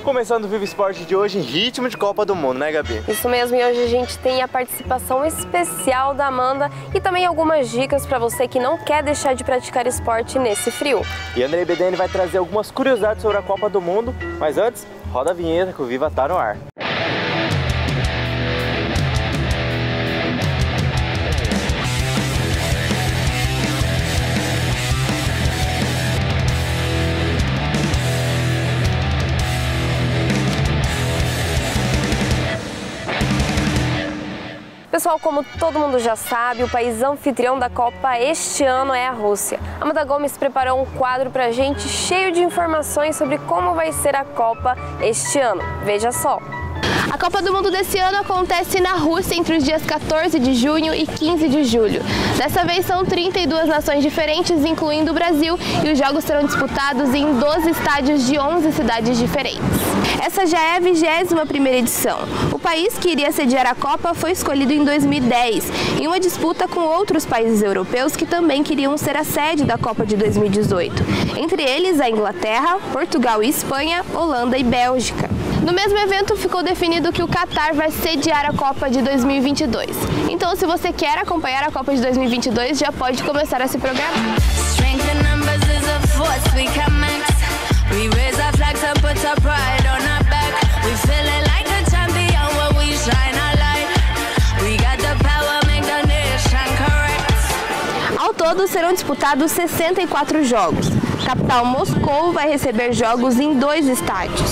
Começando o Vivo Esporte de hoje em ritmo de Copa do Mundo, né, Gabi? Isso mesmo, e hoje a gente tem a participação especial da Amanda e também algumas dicas para você que não quer deixar de praticar esporte nesse frio. E Andrei Bedeni vai trazer algumas curiosidades sobre a Copa do Mundo, mas antes, roda a vinheta que o Viva tá no ar. Pessoal, como todo mundo já sabe, o país anfitrião da Copa este ano é a Rússia. Amanda Gomes preparou um quadro pra gente cheio de informações sobre como vai ser a Copa este ano. Veja só! A Copa do Mundo desse ano acontece na Rússia entre os dias 14 de junho e 15 de julho. Dessa vez são 32 nações diferentes, incluindo o Brasil, e os jogos serão disputados em 12 estádios de 11 cidades diferentes. Essa já é a 21ª edição. O país que iria sediar a Copa foi escolhido em 2010, em uma disputa com outros países europeus que também queriam ser a sede da Copa de 2018. Entre eles a Inglaterra, Portugal e Espanha, Holanda e Bélgica. No mesmo evento ficou definido que o Catar vai sediar a Copa de 2022. Então, se você quer acompanhar a Copa de 2022, já pode começar a se programar. Ao todo, serão disputados 64 jogos. A capital Moscou vai receber jogos em 2 estádios.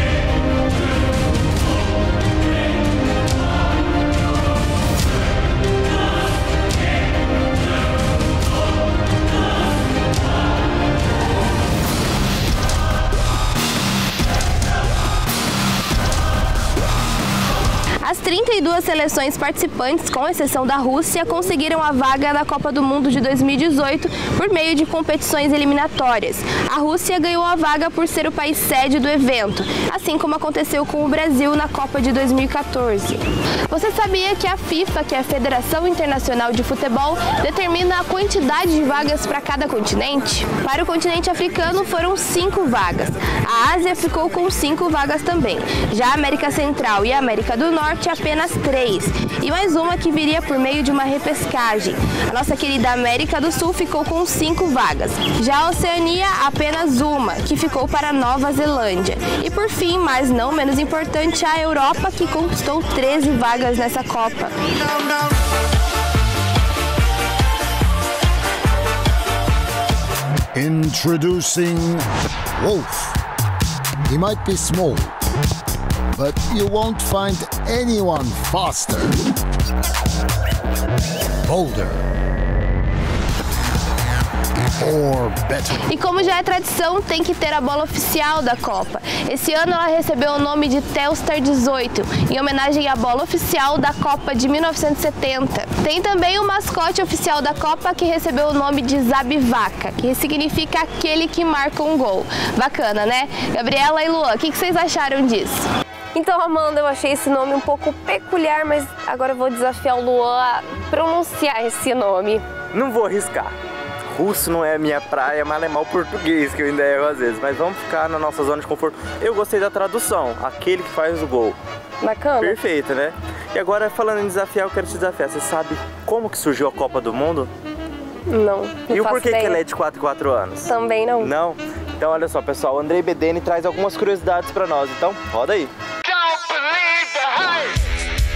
As 32 seleções participantes, com exceção da Rússia, conseguiram a vaga na Copa do Mundo de 2018 por meio de competições eliminatórias. A Rússia ganhou a vaga por ser o país sede do evento, assim como aconteceu com o Brasil na Copa de 2014. Você sabia que a FIFA, que é a Federação Internacional de Futebol, determina a quantidade de vagas para cada continente? Para o continente africano foram 5 vagas. A Ásia ficou com 5 vagas também. Já a América Central e a América do Norte apenas 3, e mais uma que viria por meio de uma repescagem. A nossa querida América do Sul ficou com 5 vagas. Já a Oceania, apenas uma, que ficou para Nova Zelândia. E por fim, mas não menos importante, a Europa, que conquistou 13 vagas nessa Copa. Introducing Wolf. He might be small, but you won't find anyone faster, bolder, or better. E como já é tradição, tem que ter a bola oficial da Copa. Esse ano ela recebeu o nome de Telstar 18, em homenagem à bola oficial da Copa de 1970. Tem também o mascote oficial da Copa, que recebeu o nome de Zabivaka, que significa aquele que marca um gol. Bacana, né? Gabriela e Luan, o que vocês acharam disso? Então, Amanda, eu achei esse nome um pouco peculiar, mas agora eu vou desafiar o Luan a pronunciar esse nome. Não vou arriscar. Russo não é a minha praia, mas é mal português, que eu ainda erro às vezes. Mas vamos ficar na nossa zona de conforto. Eu gostei da tradução, aquele que faz o gol. Bacana. Perfeito, né? E agora, falando em desafiar, eu quero te desafiar. Você sabe como que surgiu a Copa do Mundo? Não E o faço porquê ideia. que ela é de 4 em 4 anos? Também não. Não? Então olha só, pessoal, o Andrei Bedeni traz algumas curiosidades pra nós. Então, roda aí. Don't believe the hype.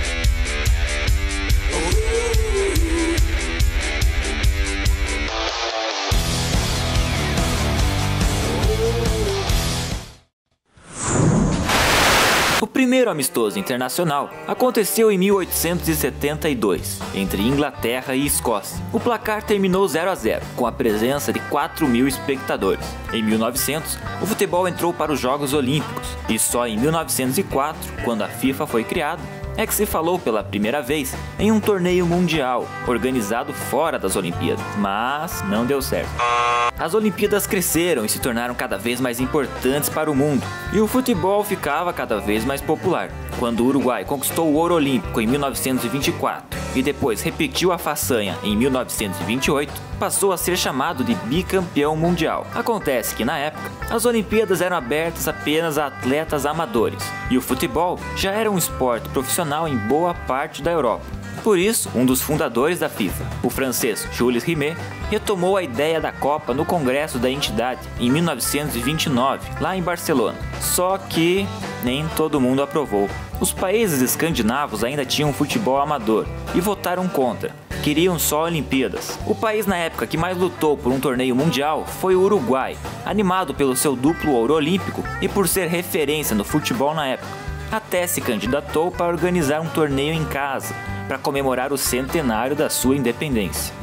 O primeiro amistoso internacional aconteceu em 1872, entre Inglaterra e Escócia. O placar terminou 0 a 0, com a presença de 4.000 espectadores. Em 1900, o futebol entrou para os Jogos Olímpicos, e só em 1904, quando a FIFA foi criada, é que se falou pela primeira vez em um torneio mundial, organizado fora das Olimpíadas, mas não deu certo. As Olimpíadas cresceram e se tornaram cada vez mais importantes para o mundo, e o futebol ficava cada vez mais popular. Quando o Uruguai conquistou o ouro olímpico em 1924 e depois repetiu a façanha em 1928, passou a ser chamado de bicampeão mundial. Acontece que na época, as Olimpíadas eram abertas apenas a atletas amadores, e o futebol já era um esporte profissional em boa parte da Europa. Por isso, um dos fundadores da FIFA, o francês Jules Rimet, retomou a ideia da Copa no Congresso da entidade em 1929, lá em Barcelona. Só que nem todo mundo aprovou. Os países escandinavos ainda tinham futebol amador e votaram contra. Queriam só Olimpíadas. O país na época que mais lutou por um torneio mundial foi o Uruguai, animado pelo seu duplo ouro olímpico e por ser referência no futebol na época. Até se candidatou para organizar um torneio em casa, para comemorar o centenário da sua independência.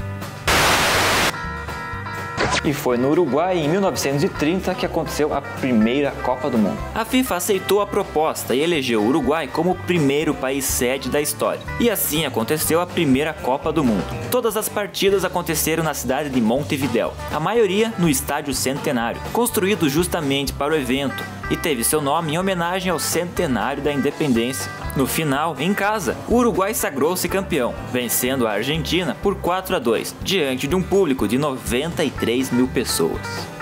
E foi no Uruguai, em 1930, que aconteceu a primeira Copa do Mundo. A FIFA aceitou a proposta e elegeu o Uruguai como o primeiro país sede da história. E assim aconteceu a primeira Copa do Mundo. Todas as partidas aconteceram na cidade de Montevidéu, a maioria no Estádio Centenário, construído justamente para o evento, e teve seu nome em homenagem ao centenário da independência. No final, em casa, o Uruguai sagrou-se campeão, vencendo a Argentina por 4-2, diante de um público de 93 mil pessoas.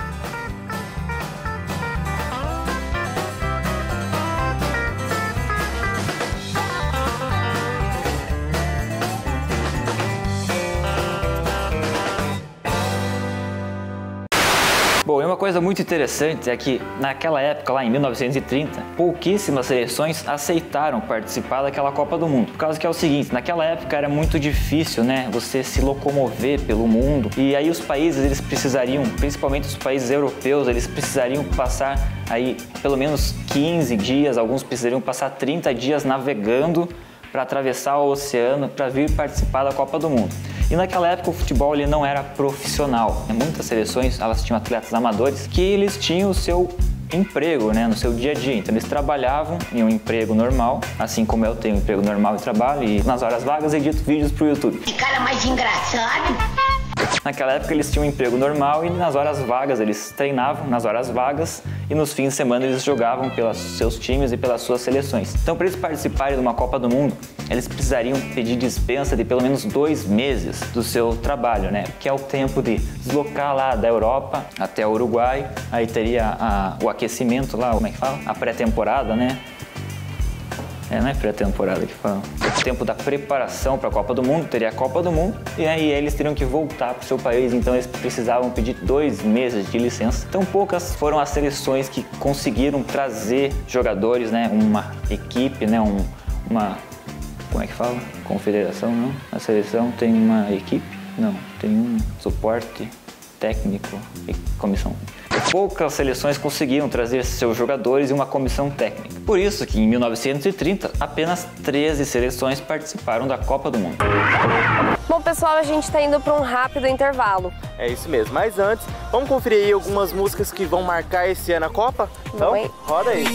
Bom, e uma coisa muito interessante é que naquela época, lá em 1930, pouquíssimas seleções aceitaram participar daquela Copa do Mundo. Por causa que é o seguinte, naquela época era muito difícil, né, você se locomover pelo mundo, e aí os países, eles precisariam, principalmente os países europeus, eles precisariam passar aí pelo menos 15 dias, alguns precisariam passar 30 dias navegando para atravessar o oceano para vir participar da Copa do Mundo. E naquela época o futebol ele não era profissional. Muitas seleções elas tinham atletas amadores que eles tinham o seu emprego, né, no seu dia a dia. Então eles trabalhavam em um emprego normal, assim como eu tenho um emprego normal e trabalho, e nas horas vagas edito vídeos pro YouTube. Que cara mais engraçado! Naquela época eles tinham um emprego normal e nas horas vagas eles treinavam, nas horas vagas, e nos fins de semana eles jogavam pelos seus times e pelas suas seleções. Então, para eles participarem de uma Copa do Mundo, eles precisariam pedir dispensa de pelo menos 2 meses do seu trabalho, né? Que é o tempo de deslocar lá da Europa até o Uruguai, aí teria o aquecimento lá, como é que fala? A pré-temporada, né? Não é pré-temporada que fala. O tempo da preparação para a Copa do Mundo, teria a Copa do Mundo, e aí eles teriam que voltar para o seu país, então eles precisavam pedir 2 meses de licença. Então poucas foram as seleções que conseguiram trazer jogadores, né, uma equipe, né, como é que fala? Confederação, não? A seleção tem uma equipe? Não, tem um suporte técnico e comissão. Poucas seleções conseguiram trazer seus jogadores e uma comissão técnica. Por isso que em 1930, apenas 13 seleções participaram da Copa do Mundo. Bom, pessoal, a gente está indo para um rápido intervalo. É isso mesmo, mas antes, vamos conferir aí algumas músicas que vão marcar esse ano a Copa? Então, roda aí.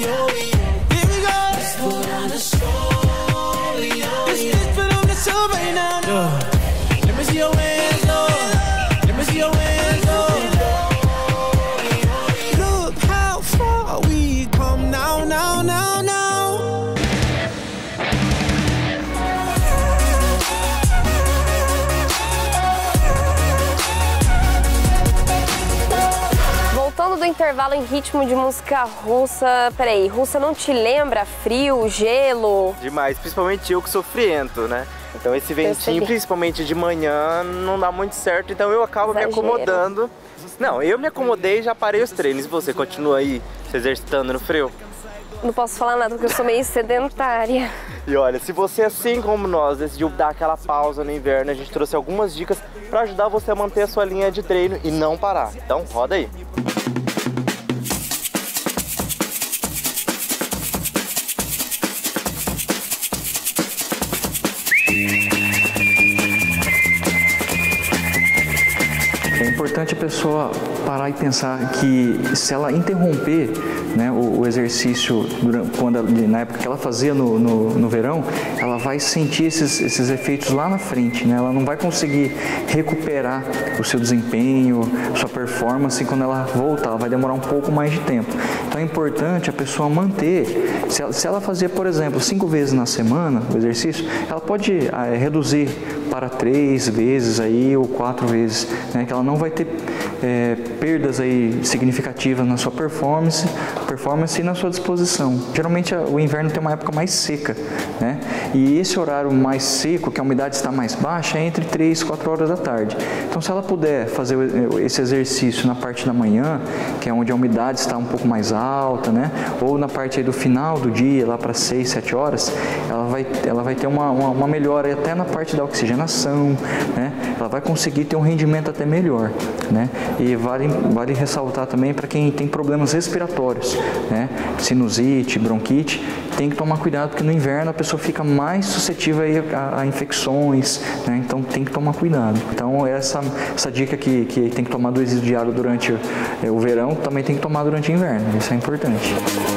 Voltando do intervalo em ritmo de música russa, peraí, russa não te lembra frio, gelo? Demais, principalmente eu que sou friento, né? Então esse ventinho, principalmente de manhã, não dá muito certo, então eu acabo me acomodando. Não, eu me acomodei e já parei os treinos. E você continua aí se exercitando no frio? Não posso falar nada porque eu sou meio sedentária. E olha, se você, assim como nós, decidiu dar aquela pausa no inverno, a gente trouxe algumas dicas para ajudar você a manter a sua linha de treino e não parar. Então, roda aí. É importante a pessoa parar e pensar que se ela interromper, né, o exercício na época que ela fazia no verão, ela vai sentir esses efeitos lá na frente, né? Ela não vai conseguir recuperar o seu desempenho, sua performance quando ela voltar, ela vai demorar um pouco mais de tempo. Então é importante a pessoa manter. Se ela fazer, por exemplo, 5 vezes na semana o exercício, ela pode reduzir para 3 vezes aí, ou 4 vezes, né? Que ela não vai ter perdas aí significativas na sua performance e na sua disposição. Geralmente o inverno tem uma época mais seca, né? E esse horário mais seco, que a umidade está mais baixa, é entre 3 e 4 horas da tarde. Então, se ela puder fazer esse exercício na parte da manhã, que é onde a umidade está um pouco mais alta, né? Ou na parte aí do final do dia, lá para 6, 7 horas, ela vai ter uma melhora até na parte da oxigenação, né? Ela vai conseguir ter um rendimento até melhor, né? E vale ressaltar também para quem tem problemas respiratórios, né? Sinusite, bronquite, tem que tomar cuidado, porque no inverno a pessoa fica mais suscetível aí a infecções, né? Então tem que tomar cuidado. Então essa dica que tem que tomar 2 litros diário durante o verão, também tem que tomar durante o inverno, isso é importante.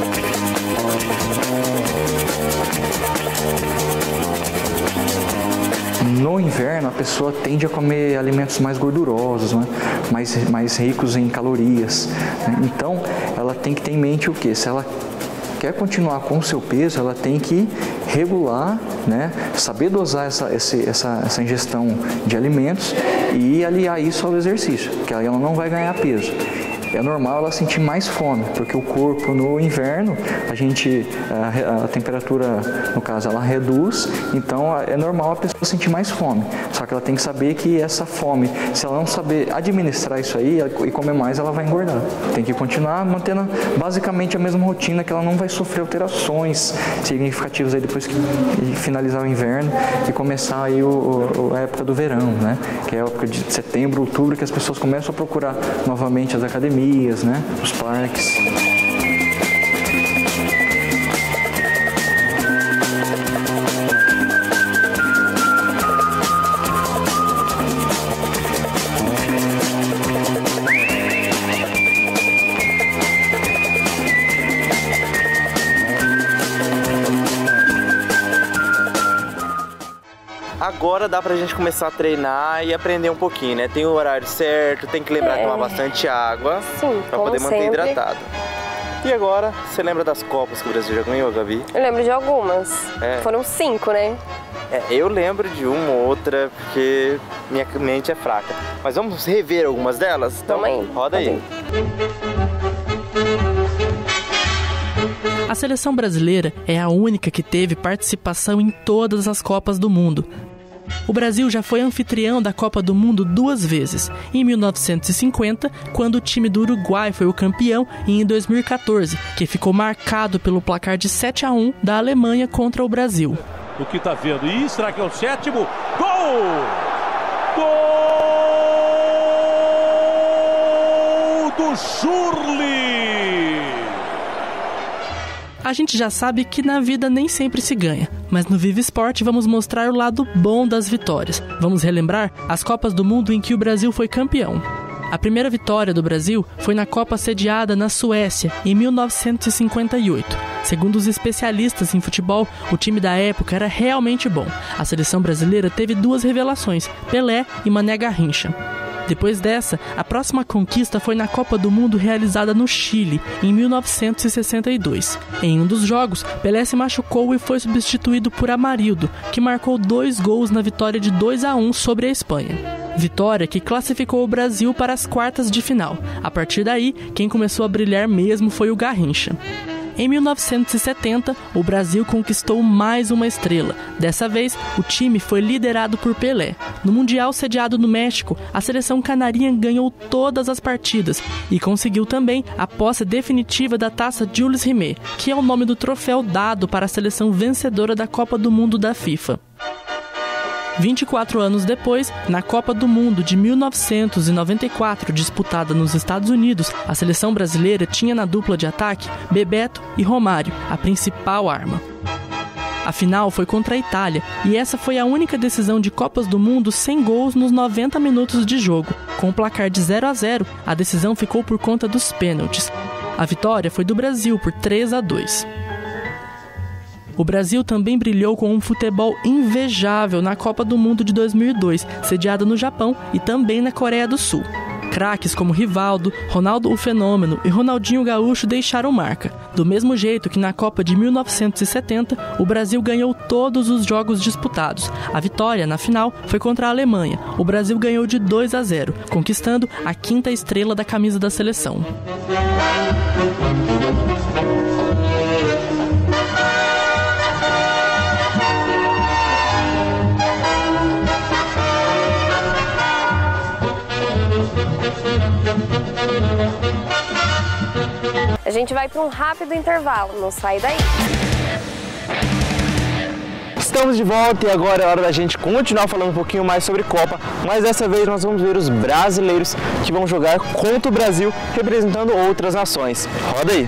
No inverno, a pessoa tende a comer alimentos mais gordurosos, né? mais ricos em calorias, né? Então, ela tem que ter em mente o quê? Se ela quer continuar com o seu peso, ela tem que regular, né? Saber dosar essa ingestão de alimentos e aliar isso ao exercício, que aí ela não vai ganhar peso. É normal ela sentir mais fome, porque o corpo no inverno, a temperatura, no caso, ela reduz, então é normal a pessoa sentir mais fome. Só que ela tem que saber que essa fome, se ela não saber administrar isso aí e comer mais, ela vai engordar. Tem que continuar mantendo basicamente a mesma rotina, que ela não vai sofrer alterações significativas aí depois que finalizar o inverno e começar aí a época do verão, né? Que é a época de setembro, outubro, que as pessoas começam a procurar novamente as academias, né? Os parques. Agora dá pra gente começar a treinar e aprender um pouquinho, né? Tem o horário certo, tem que lembrar de tomar bastante água. Sim, pra poder manter sempre hidratado. E agora, você lembra das Copas que o Brasil já ganhou, Gabi? Eu lembro de algumas. Foram 5, né? Eu lembro de uma ou outra, porque minha mente é fraca. Mas vamos rever algumas delas? Então, roda aí. A seleção brasileira é a única que teve participação em todas as Copas do Mundo. O Brasil já foi anfitrião da Copa do Mundo 2 vezes, em 1950, quando o time do Uruguai foi o campeão, e em 2014, que ficou marcado pelo placar de 7-1 da Alemanha contra o Brasil. O que tá vendo? E será que é o 7º? Gol! Gol do Schürrle! A gente já sabe que na vida nem sempre se ganha, mas no Vive Esporte vamos mostrar o lado bom das vitórias. Vamos relembrar as Copas do Mundo em que o Brasil foi campeão. A primeira vitória do Brasil foi na Copa sediada na Suécia, em 1958. Segundo os especialistas em futebol, o time da época era realmente bom. A seleção brasileira teve 2 revelações, Pelé e Mané Garrincha. Depois dessa, a próxima conquista foi na Copa do Mundo realizada no Chile, em 1962. Em um dos jogos, Pelé se machucou e foi substituído por Amarildo, que marcou 2 gols na vitória de 2-1 sobre a Espanha. Vitória que classificou o Brasil para as quartas de final. A partir daí, quem começou a brilhar mesmo foi o Garrincha. Em 1970, o Brasil conquistou mais uma estrela. Dessa vez, o time foi liderado por Pelé. No Mundial sediado no México, a seleção canarinha ganhou todas as partidas e conseguiu também a posse definitiva da taça Jules Rimet, que é o nome do troféu dado para a seleção vencedora da Copa do Mundo da FIFA. 24 anos depois, na Copa do Mundo de 1994, disputada nos Estados Unidos, a seleção brasileira tinha na dupla de ataque Bebeto e Romário, a principal arma. A final foi contra a Itália, e essa foi a única decisão de Copas do Mundo sem gols nos 90 minutos de jogo. Com o placar de 0-0, a decisão ficou por conta dos pênaltis. A vitória foi do Brasil por 3-2. O Brasil também brilhou com um futebol invejável na Copa do Mundo de 2002, sediada no Japão e também na Coreia do Sul. Craques como Rivaldo, Ronaldo o Fenômeno e Ronaldinho Gaúcho deixaram marca. Do mesmo jeito que na Copa de 1970, o Brasil ganhou todos os jogos disputados. A vitória, na final, foi contra a Alemanha. O Brasil ganhou de 2-0, conquistando a 5ª estrela da camisa da seleção. A gente vai para um rápido intervalo, não sai daí. Estamos de volta e agora é hora da gente continuar falando um pouquinho mais sobre Copa, mas dessa vez nós vamos ver os brasileiros que vão jogar contra o Brasil, representando outras nações. Roda aí!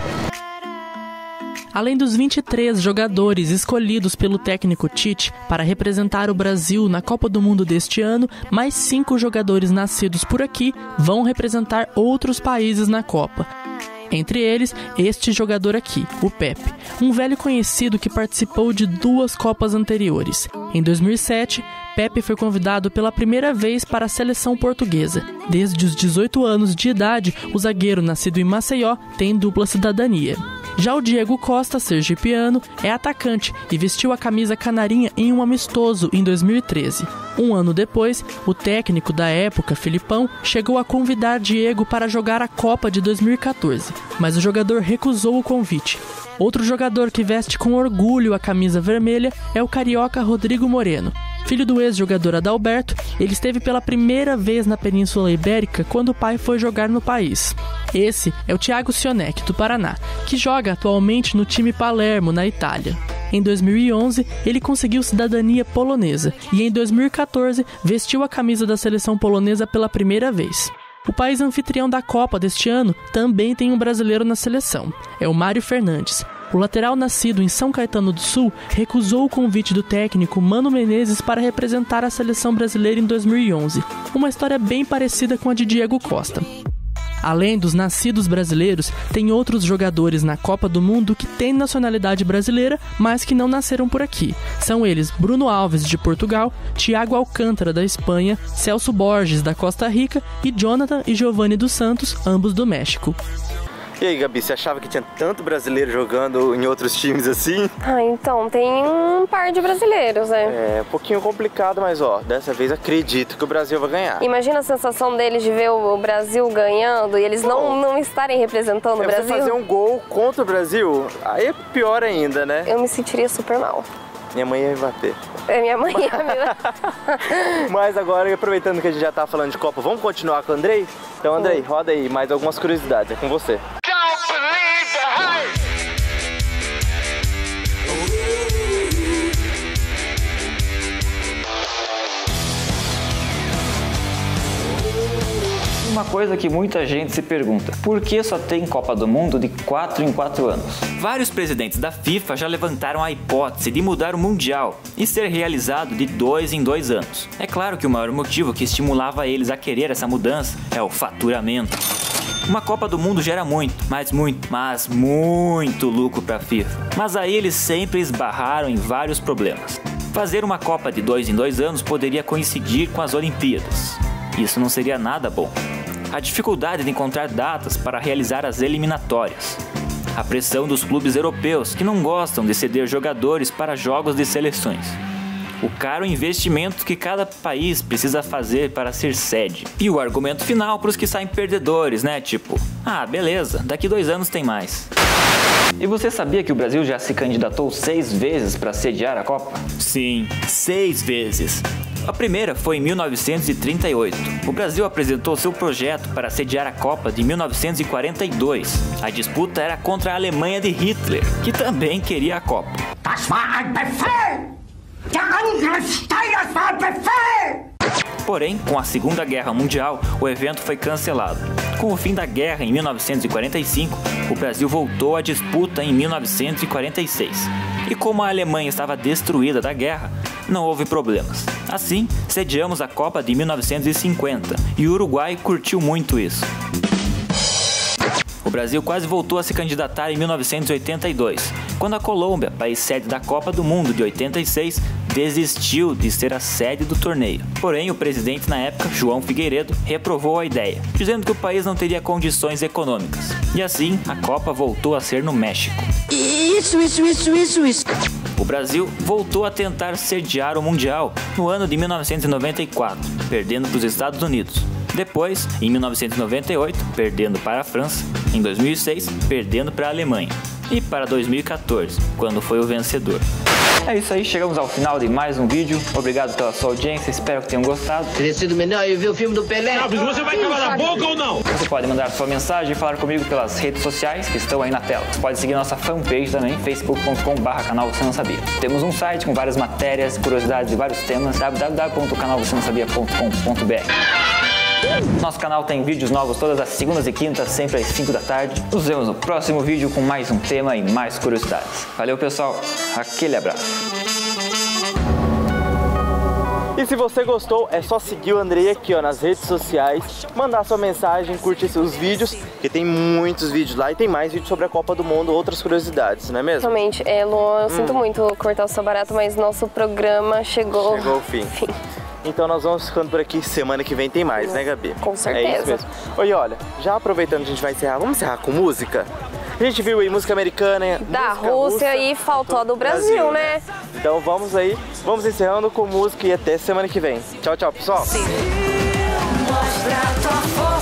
Além dos 23 jogadores escolhidos pelo técnico Tite para representar o Brasil na Copa do Mundo deste ano, mais 5 jogadores nascidos por aqui vão representar outros países na Copa. Entre eles, este jogador aqui, o Pepe, um velho conhecido que participou de 2 Copas anteriores. Em 2007, Pepe foi convidado pela primeira vez para a seleção portuguesa. Desde os 18 anos de idade, o zagueiro nascido em Maceió tem dupla cidadania. Já o Diego Costa, sergipiano, é atacante e vestiu a camisa canarinha em um amistoso em 2013. Um ano depois, o técnico da época, Filipão, chegou a convidar Diego para jogar a Copa de 2014, mas o jogador recusou o convite. Outro jogador que veste com orgulho a camisa vermelha é o carioca Rodrigo Moreno. Filho do ex-jogador Adalberto, ele esteve pela primeira vez na Península Ibérica quando o pai foi jogar no país. Esse é o Thiago Sionec, do Paraná, que joga atualmente no time Palermo, na Itália. Em 2011, ele conseguiu cidadania polonesa e em 2014 vestiu a camisa da seleção polonesa pela primeira vez. O país anfitrião da Copa deste ano também tem um brasileiro na seleção, é o Mário Fernandes. O lateral nascido em São Caetano do Sul recusou o convite do técnico Mano Menezes para representar a seleção brasileira em 2011, uma história bem parecida com a de Diego Costa. Além dos nascidos brasileiros, tem outros jogadores na Copa do Mundo que têm nacionalidade brasileira, mas que não nasceram por aqui. São eles Bruno Alves, de Portugal, Thiago Alcântara, da Espanha, Celso Borges, da Costa Rica e Jonathan e Giovanni dos Santos, ambos do México. E aí, Gabi, você achava que tinha tanto brasileiro jogando em outros times assim? Então, tem um par de brasileiros, né? É um pouquinho complicado, mas ó, dessa vez acredito que o Brasil vai ganhar. Imagina a sensação deles de ver o Brasil ganhando e eles não estarem representando o Brasil. Você fazer um gol contra o Brasil, aí é pior ainda, né? Eu me sentiria super mal. Minha mãe ia me bater. Minha mãe ia me bater. Mas agora, aproveitando que a gente já tá falando de Copa, vamos continuar com o Andrei? Então, Andrei, roda aí, mais algumas curiosidades, é com você. Uma coisa que muita gente se pergunta: por que só tem Copa do Mundo de 4 em 4 anos? Vários presidentes da FIFA já levantaram a hipótese de mudar o Mundial e ser realizado de 2 em 2 anos. É claro que o maior motivo que estimulava eles a querer essa mudança é o faturamento. Uma Copa do Mundo gera muito lucro para a FIFA. Mas aí eles sempre esbarraram em vários problemas. Fazer uma Copa de 2 em 2 anos poderia coincidir com as Olimpíadas. Isso não seria nada bom. A dificuldade de encontrar datas para realizar as eliminatórias. A pressão dos clubes europeus que não gostam de ceder jogadores para jogos de seleções. O caro investimento que cada país precisa fazer para ser sede. E o argumento final para os que saem perdedores, né? Tipo, beleza, daqui 2 anos tem mais. E você sabia que o Brasil já se candidatou 6 vezes para sediar a Copa? Sim, 6 vezes. A primeira foi em 1938. O Brasil apresentou seu projeto para sediar a Copa de 1942. A disputa era contra a Alemanha de Hitler, que também queria a Copa. Porém, com a Segunda Guerra Mundial, o evento foi cancelado. Com o fim da guerra em 1945, o Brasil voltou à disputa em 1946. E como a Alemanha estava destruída da guerra, não houve problemas. Assim, sediamos a Copa de 1950 e o Uruguai curtiu muito isso. O Brasil quase voltou a se candidatar em 1982, quando a Colômbia, país sede da Copa do Mundo de 86, desistiu de ser a sede do torneio. Porém, o presidente na época, João Figueiredo, reprovou a ideia, dizendo que o país não teria condições econômicas. E assim, a Copa voltou a ser no México. Isso. O Brasil voltou a tentar sediar o Mundial no ano de 1994, perdendo para os Estados Unidos. Depois, em 1998, perdendo para a França. Em 2006, perdendo para a Alemanha. E para 2014, quando foi o vencedor. É isso aí, chegamos ao final de mais um vídeo. Obrigado pela sua audiência, espero que tenham gostado. Teria sido melhor eu ver o filme do Pelé. Você vai calar a boca ou não? Você pode mandar sua mensagem e falar comigo pelas redes sociais que estão aí na tela. Você pode seguir nossa fanpage também, facebook.com/canal Você Não Sabia. Temos um site com várias matérias, curiosidades de vários temas, www.canalvocênãosabia.com.br. Nosso canal tem vídeos novos todas as segundas e quintas, sempre às 5 da tarde. Nos vemos no próximo vídeo com mais um tema e mais curiosidades. Valeu, pessoal. Aquele abraço. E se você gostou, é só seguir o Andrei aqui ó, nas redes sociais, mandar sua mensagem, curtir seus vídeos, que tem muitos vídeos lá e tem mais vídeos sobre a Copa do Mundo, outras curiosidades, não é mesmo? Realmente, Luan, eu sinto muito cortar o seu barato, mas nosso programa chegou ao fim. Então nós vamos ficando por aqui, semana que vem tem mais, né, Gabi? Com certeza. É isso mesmo. Oi, olha, já aproveitando que a gente vai encerrar, vamos encerrar com música? A gente viu aí música americana, da Rússia e faltou a do Brasil, né? Então vamos aí, vamos encerrando com música e até semana que vem. Tchau, tchau, pessoal! Mostra tua força.